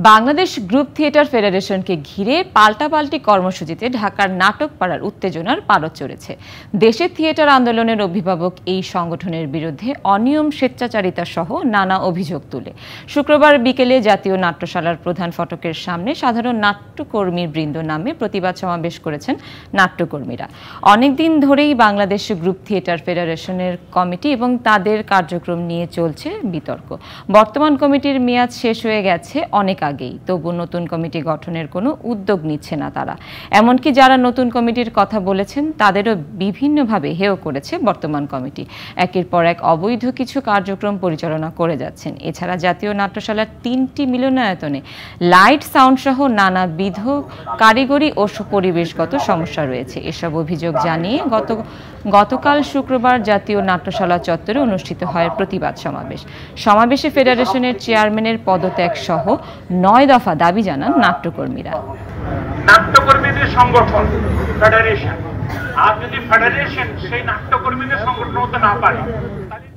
Bangladesh group theatre ফেডারেশনকে ঘিরে পাল্টাপাল্টি কর্মসূচিতে ঢাকার নাটক পাড়ার উত্তেজনার পারদ চড়েছে। দেশের থিয়েটার আন্দোলনের অভিভাবক এই সংগঠনের বিরুদ্ধে অনিয়ম, স্বেচ্ছাচারিতা সহ নানা অভিযোগ তুলে শুক্রবার বিকেলে জাতীয় নাট্যশালার প্রধান ফটকের সামনে সাধারণ নাট্যকর্মী বৃন্দ নামে প্রতিবাদ সমাবেশ করেছেন নাট্যকর্মীরা। অনেকদিন ধরেই বাংলাদেশ গ্রুপ থিয়েটার ফেডারেশনের কমিটি এবং তাদের কার্যক্রম নিয়ে চলছে বিতর্ক। বর্তমান কমিটির মেয়াদ শেষ হয়ে গেছে অনেক আগেই, তবু নতুন কমিটি গঠনের কোনো উদ্যোগ নিচ্ছে না তারা। এমনকি যারা নতুন কমিটির কথা বলেছেন তাদেরও বিভিন্নভাবে হেয় করেছে বর্তমান কমিটি। একের পর এক অবৈধ কিছু কার্যক্রম পরিচালনা করে যাচ্ছেন। এছাড়া জাতীয় নাট্যশালার 3টি মিলনায়তনে লাইট, সাউন্ড সহ নানাবিধ কারিগরি ও পরিবেশগত সমস্যা রয়েছে। এসব অভিযোগ জানিয়ে গতকাল শুক্রবার জাতীয় নাট্যশালা চত্বরে অনুষ্ঠিত হয় প্রতিবাদ সমাবেশ। সমাবেশে ফেডারেশনের চেয়ারম্যানের পদত্যাগ সহ 9 দফা দাবি জানান নাট্যকর্মীরা। নাট্যকর্মীদের সংগঠন ফেডারেশন, আর যদি ফেডারেশন সেই নাট্যকর্মীদের সংগঠন হতে না পারে